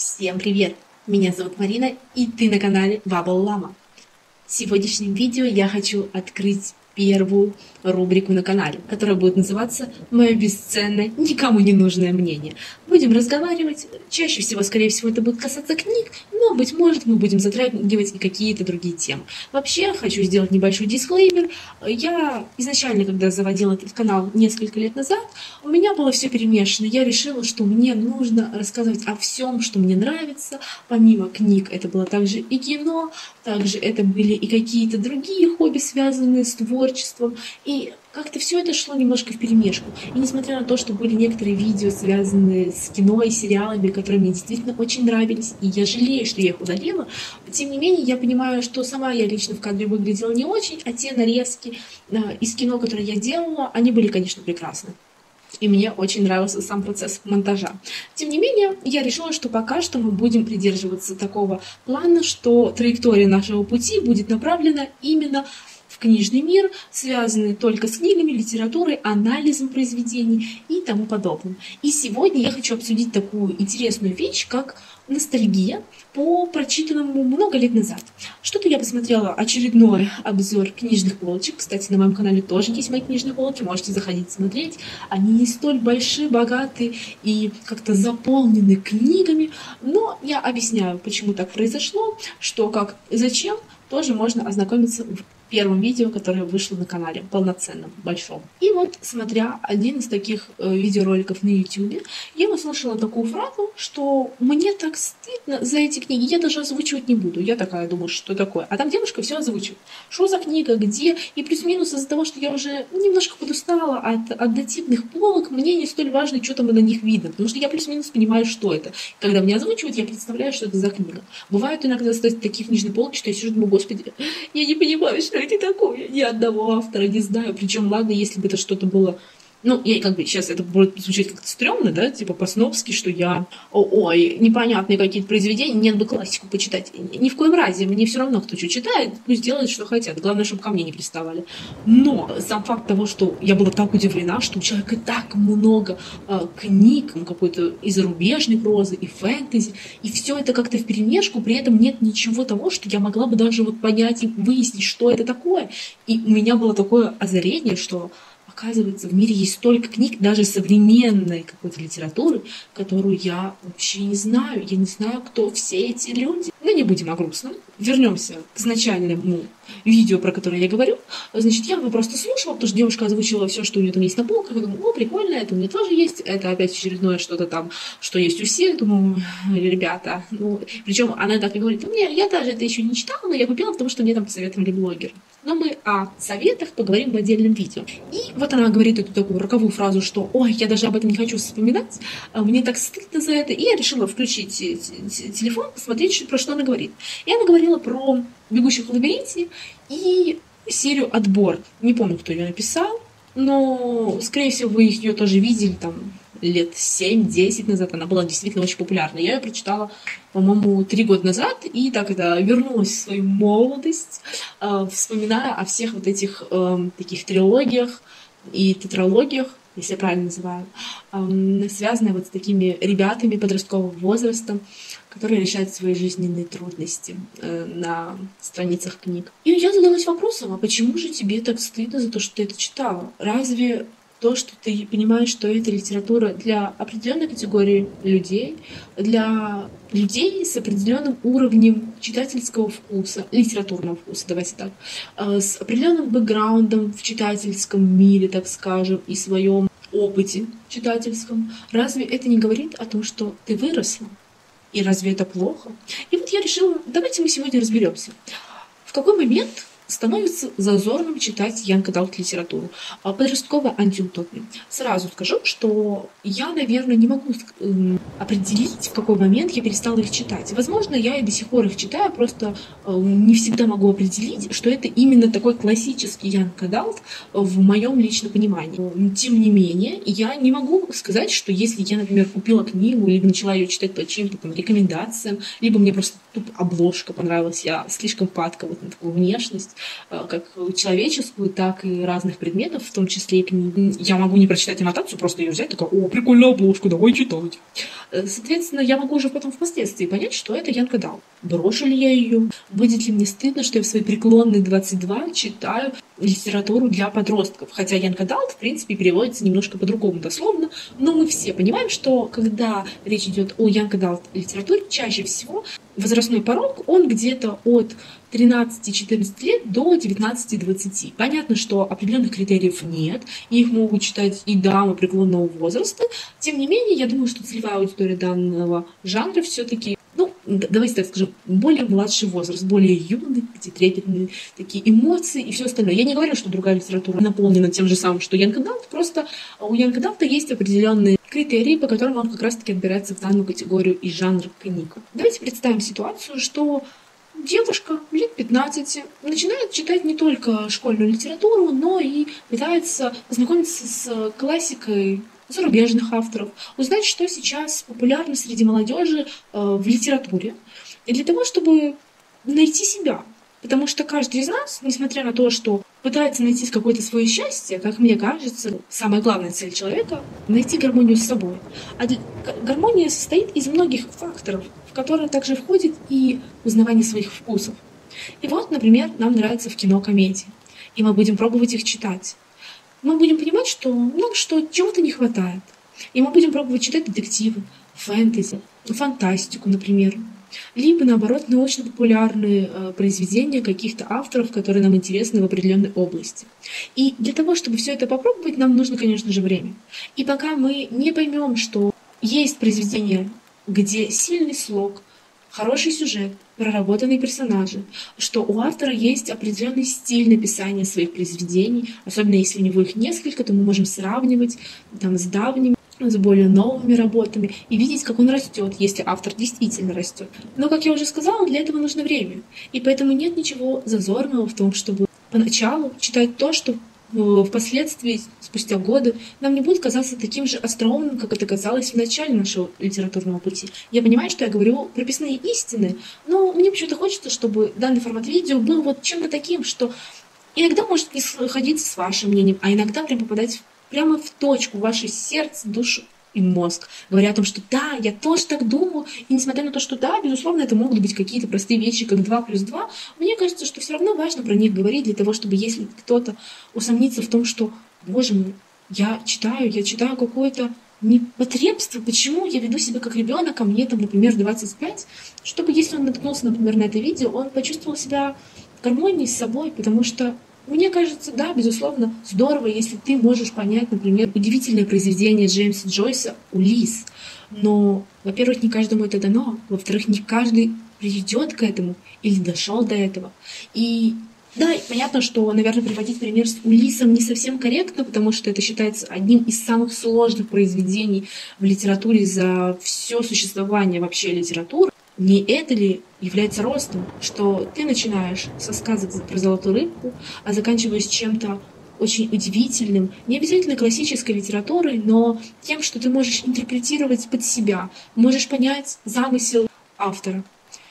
Всем привет! Меня зовут Марина, и ты на канале Bubble Llama. В сегодняшнем видео я хочу открыть первую рубрику на канале, которая будет называться «Мое бесценное, никому не нужное мнение». Будем разговаривать, чаще всего, скорее всего, это будет касаться книг, но, быть может, мы будем затрагивать и какие-то другие темы. Вообще, хочу сделать небольшой дисклеймер. Я изначально, когда заводила этот канал несколько лет назад, у меня было все перемешано. Я решила, что мне нужно рассказывать о всем, что мне нравится. Помимо книг, это было также и кино, также это были и какие-то другие хобби, связанные с творчеством. И как-то все это шло немножко вперемешку. И несмотря на то, что были некоторые видео, связанные с кино и сериалами, которые мне действительно очень нравились, и я жалею, что я их удалила, тем не менее, я понимаю, что сама я лично в кадре выглядела не очень, а те нарезки из кино, которые я делала, они были, конечно, прекрасны. И мне очень нравился сам процесс монтажа. Тем не менее, я решила, что пока что мы будем придерживаться такого плана, что траектория нашего пути будет направлена именно в книжный мир, связанный только с книгами, литературой, анализом произведений и тому подобным. И сегодня я хочу обсудить такую интересную вещь, как ностальгия по прочитанному много лет назад. Что-то я посмотрела очередной обзор книжных полочек. Кстати, на моем канале тоже есть мои книжные полки, можете заходить смотреть. Они не столь большие, богатые и как-то заполнены книгами, но я объясняю, почему так произошло, что, как, зачем, тоже можно ознакомиться в первом видео, которое вышло на канале, полноценном, большом. И вот, смотря один из таких видеороликов на YouTube, я услышала такую фразу, что мне так стыдно за эти книги, я даже озвучивать не буду. Я такая думаю, что такое? А там девушка все озвучивает. Что за книга, где? И плюс-минус из-за того, что я уже немножко подустала от однотипных полок, мне не столь важно, что там на них видно, потому что я плюс-минус понимаю, что это. Когда мне озвучивают, я представляю, что это за книга. Бывают иногда, кстати, такие книжные полки, что я сижу и думаю, господи, я не понимаю, что это такое, ни одного автора не знаю. Причем, ладно, если бы это что-то было... Ну, я как бы сейчас это будет звучать как-то стрёмно, да, типа по-снобски, что я, ой, непонятные какие-то произведения, нет бы классику почитать. Ни в коем разе, мне все равно, кто что читает, пусть делают, что хотят. Главное, чтобы ко мне не приставали. Но сам факт того, что я была так удивлена, что у человека так много книг, какой-то и зарубежной прозы, и фэнтези, и все это как-то вперемешку, при этом нет ничего того, что я могла бы даже вот понять и выяснить, что это такое. И у меня было такое озарение, что оказывается, в мире есть столько книг, даже современной какой-то литературы, которую я вообще не знаю. Я не знаю, кто все эти люди. Но не будем о грустном. Вернемся к изначальному видео, про которое я говорю. Значит, я его просто слушала, потому что девушка озвучила все, что у нее там есть на полках. Я думаю, о, прикольно, это у меня тоже есть. Это опять очередное что-то там, что есть у всех. Думаю, ребята. Ну, причем она так и говорит, я даже это еще не читала, но я купила, потому что мне там посоветовали блогеры. Но мы о советах поговорим в отдельном видео. И вот она говорит эту такую роковую фразу, что «Ой, я даже об этом не хочу вспоминать, мне так стыдно за это». И я решила включить телефон, посмотреть, про что она говорит. И она говорила про «Бегущих в лабиринте» и серию «Отбор». Не помню, кто ее написал, но, скорее всего, вы ее тоже видели там лет 7-10 назад. Она была действительно очень популярна. Я ее прочитала, по-моему, 3 года назад, и так это вернулась в свою молодость, вспоминая о всех вот этих таких трилогиях и тетралогиях, если я правильно называю, связанные вот с такими ребятами подросткового возраста, которые решают свои жизненные трудности на страницах книг. И я задалась вопросом, а почему же тебе так стыдно за то, что ты это читала? Разве то, что ты понимаешь, что это литература для определенной категории людей, для людей с определенным уровнем читательского вкуса, литературного вкуса, давайте так, с определенным бэкграундом в читательском мире, так скажем, и своем опыте читательском, разве это не говорит о том, что ты выросла? И разве это плохо? И вот я решила, давайте мы сегодня разберемся, в какой момент становится зазорным читать Young Adult литературу, подростковая антиутопия. Сразу скажу, что я, наверное, не могу определить, в какой момент я перестала их читать. Возможно, я и до сих пор их читаю, просто не всегда могу определить, что это именно такой классический Young Adult в моем личном понимании. Тем не менее, я не могу сказать, что если я, например, купила книгу, либо начала ее читать по чьим-то там рекомендациям, либо мне просто тупо обложка понравилась, я слишком падка вот на такую внешность, как человеческую, так и разных предметов, в том числе и книг. Я могу не прочитать аннотацию, просто ее взять, такая, о, прикольная обложка, давай читать. Соответственно, я могу уже потом впоследствии понять, что это Янка Далт. Брошу ли я ее? Будет ли мне стыдно, что я в свои преклонные 22 читаю литературу для подростков? Хотя Янка Далт, в принципе, переводится немножко по-другому дословно, но мы все понимаем, что когда речь идет о Янка Далт литературе, чаще всего возрастной порог, он где-то от 13-14 лет до 19-20. Понятно, что определенных критериев нет, их могут читать и дамы преклонного возраста. Тем не менее, я думаю, что целевая аудитория данного жанра все-таки, ну, давайте так скажем, более младший возраст, более юный, где трепетные такие эмоции и все остальное. Я не говорю, что другая литература наполнена тем же самым, что Янка Далт, просто у Янка Далта есть определенные критерии, по которым он как раз-таки отбирается в данную категорию и жанр книг. Давайте представим ситуацию, что девушка лет 15 начинает читать не только школьную литературу, но и пытается познакомиться с классикой зарубежных авторов, узнать, что сейчас популярно среди молодежи в литературе. И для того, чтобы найти себя. Потому что каждый из нас, несмотря на то, что пытается найти какое-то свое счастье, как мне кажется, самая главная цель человека — найти гармонию с собой. Гармония состоит из многих факторов, в которые также входит и узнавание своих вкусов. И вот, например, нам нравится в кино комедии, и мы будем пробовать их читать. Мы будем понимать, что нам чего-то не хватает. И мы будем пробовать читать детективы, фэнтези, фантастику, например. Либо, наоборот, научно-популярные произведения каких-то авторов, которые нам интересны в определенной области. И для того, чтобы все это попробовать, нам нужно, конечно же, время. И пока мы не поймем, что есть произведения, где сильный слог, хороший сюжет, проработанные персонажи, что у автора есть определенный стиль написания своих произведений, особенно если у него их несколько, то мы можем сравнивать там, с давними, с более новыми работами и видеть, как он растет, если автор действительно растет. Но, как я уже сказала, для этого нужно время. И поэтому нет ничего зазорного в том, чтобы поначалу читать то, что впоследствии, спустя годы, нам не будет казаться таким же остроумным, как это казалось в начале нашего литературного пути. Я понимаю, что я говорю прописные истины, но мне почему-то хочется, чтобы данный формат видео был вот чем-то таким, что иногда может не сходиться с вашим мнением, а иногда прям попадать прямо в точку, в ваше сердце, душу и мозг, говоря о том, что да, я тоже так думаю, и несмотря на то, что да, безусловно, это могут быть какие-то простые вещи, как 2+2, мне кажется, что все равно важно про них говорить, для того, чтобы если кто-то усомнится в том, что, боже мой, я читаю какое-то непотребство, почему я веду себя как ребенок, а мне там, например, 25, чтобы если он наткнулся, например, на это видео, он почувствовал себя в гармонии с собой, потому что мне кажется, да, безусловно, здорово, если ты можешь понять, например, удивительное произведение Джеймса Джойса «Улисс». Но, во-первых, не каждому это дано, во-вторых, не каждый придет к этому или дошел до этого. И да, понятно, что, наверное, приводить пример с Улиссом не совсем корректно, потому что это считается одним из самых сложных произведений в литературе за все существование вообще литературы. Не это ли является ростом, что ты начинаешь со сказок про золотую рыбку, а заканчиваешь чем-то очень удивительным, не обязательно классической литературой, но тем, что ты можешь интерпретировать под себя, можешь понять замысел автора.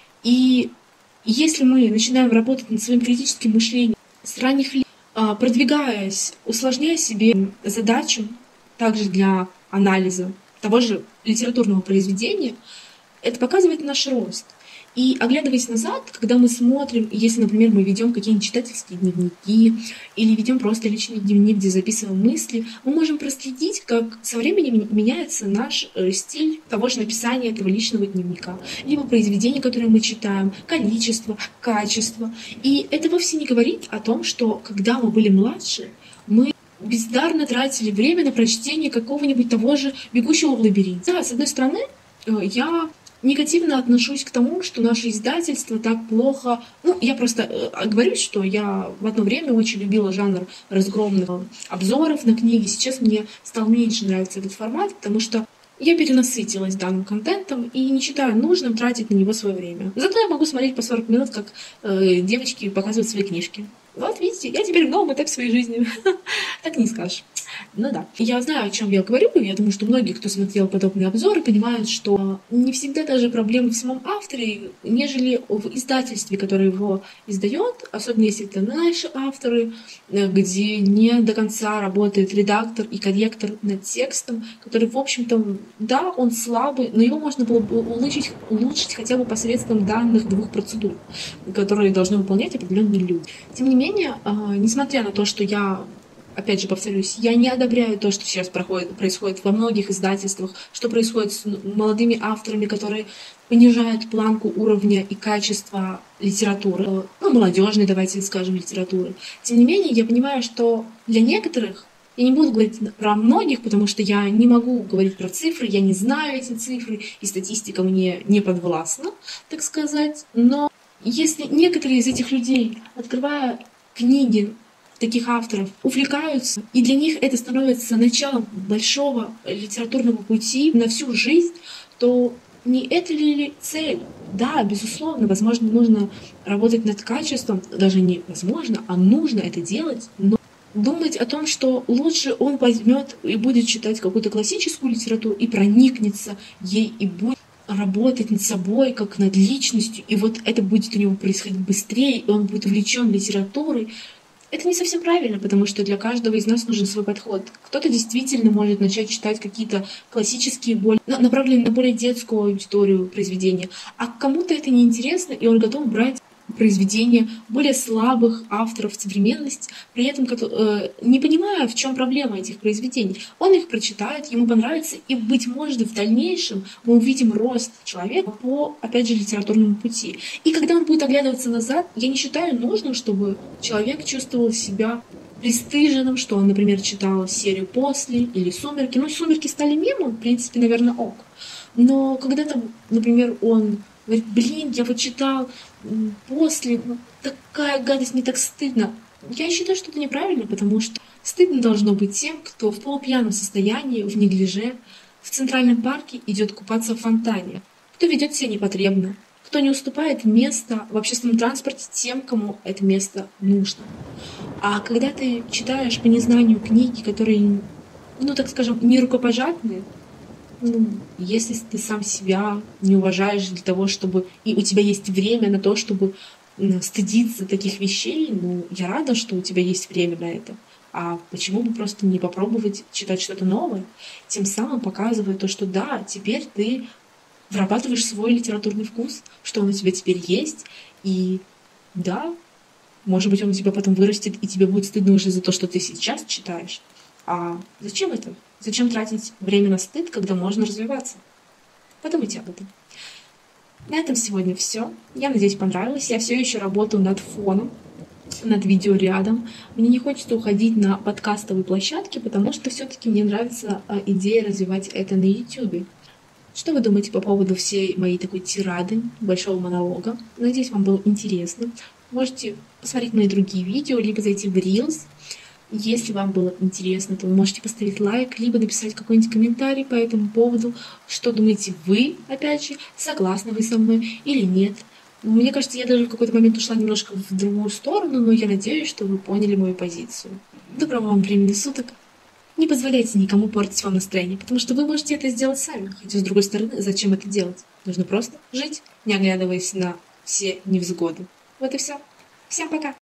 И если мы начинаем работать над своим критическим мышлением с ранних лет, продвигаясь, усложняя себе задачу также для анализа того же литературного произведения, это показывает наш рост. И оглядываясь назад, когда мы смотрим, если, например, мы ведем какие-нибудь читательские дневники или ведем просто личный дневник, где записываем мысли, мы можем проследить, как со временем меняется наш стиль того же написания этого личного дневника, либо произведений, которые мы читаем, количество, качество. И это вовсе не говорит о том, что когда мы были младше, мы бездарно тратили время на прочтение какого-нибудь того же «Бегущего в лабиринте». Да, с одной стороны, я негативно отношусь к тому, что наше издательство так плохо... Ну, я просто оговорюсь, что я в одно время очень любила жанр разгромных обзоров на книги. Сейчас мне стал меньше нравиться этот формат, потому что я перенасытилась данным контентом и не считаю нужным тратить на него свое время. Зато я могу смотреть по 40 минут, как девочки показывают свои книжки. Вот, видите, я теперь в новом этапе своей жизни. Так не скажешь. Ну да, я знаю, о чем я говорю. Я думаю, что многие, кто смотрел подобные обзоры, понимают, что не всегда даже проблема в самом авторе, нежели в издательстве, которое его издает, особенно если это наши авторы, где не до конца работает редактор и корректор над текстом, который, в общем-то, да, он слабый, но его можно было бы улучшить хотя бы посредством данных двух процедур, которые должны выполнять определенные люди. Тем не менее, несмотря на то, что я, опять же повторюсь, я не одобряю то, что сейчас происходит во многих издательствах, что происходит с молодыми авторами, которые понижают планку уровня и качества литературы, ну, молодежной, давайте скажем, литературы. Тем не менее, я понимаю, что для некоторых, я не буду говорить про многих, потому что я не могу говорить про цифры, я не знаю эти цифры, и статистика мне не подвластна, так сказать, но если некоторые из этих людей, открывая книги таких авторов, увлекаются, и для них это становится началом большого литературного пути на всю жизнь, то не это ли цель? Да, безусловно, возможно, нужно работать над качеством, даже не возможно, а нужно это делать, но думать о том, что лучше он возьмет и будет читать какую-то классическую литературу и проникнется ей и будет работать над собой, как над личностью, и вот это будет у него происходить быстрее, и он будет увлечен литературой. Это не совсем правильно, потому что для каждого из нас нужен свой подход. Кто-то действительно может начать читать какие-то классические, направленные на более детскую аудиторию произведения, а кому-то это неинтересно, и он готов брать произведения более слабых авторов в современности, при этом не понимая, в чем проблема этих произведений. Он их прочитает, ему понравится, и, быть может, в дальнейшем мы увидим рост человека по, опять же, литературному пути. И когда он будет оглядываться назад, я не считаю нужным, чтобы человек чувствовал себя пристыженным, что он, например, читал серию «После» или «Сумерки». Ну, «Сумерки» стали мемом, в принципе, наверное, ок. Но когда там, например, он говорит: блин, я вот читал «После», ну, такая гадость, мне так стыдно. Я считаю, что это неправильно, потому что стыдно должно быть тем, кто в полупьяном состоянии, в неглиже, в Центральном парке идет купаться в фонтане, кто ведет себя непотребно, кто не уступает место в общественном транспорте тем, кому это место нужно. А когда ты читаешь по незнанию книги, которые, ну, так скажем, не рукопожатные, ну, если ты сам себя не уважаешь для того, чтобы... И у тебя есть время на то, чтобы стыдиться таких вещей, ну, я рада, что у тебя есть время на это. А почему бы просто не попробовать читать что-то новое, тем самым показывая то, что да, теперь ты вырабатываешь свой литературный вкус, что он у тебя теперь есть, и да, может быть, он у тебя потом вырастет, и тебе будет стыдно уже за то, что ты сейчас читаешь. А зачем это? Зачем тратить время на стыд, когда можно развиваться? Подумайте об этом. На этом сегодня все. Я надеюсь, понравилось. Я все еще работаю над фоном, над видеорядом. Мне не хочется уходить на подкастовые площадки, потому что все-таки мне нравится идея развивать это на YouTube. Что вы думаете по поводу всей моей такой тирады, большого монолога? Надеюсь, вам было интересно. Можете посмотреть мои другие видео, либо зайти в Reels. Если вам было интересно, то вы можете поставить лайк, либо написать какой-нибудь комментарий по этому поводу. Что думаете вы, опять же, согласны вы со мной или нет? Мне кажется, я даже в какой-то момент ушла немножко в другую сторону, но я надеюсь, что вы поняли мою позицию. Доброго вам времени суток. Не позволяйте никому портить вам настроение, потому что вы можете это сделать сами. Хотя, с другой стороны, зачем это делать? Нужно просто жить, не оглядываясь на все невзгоды. Вот и все. Всем пока!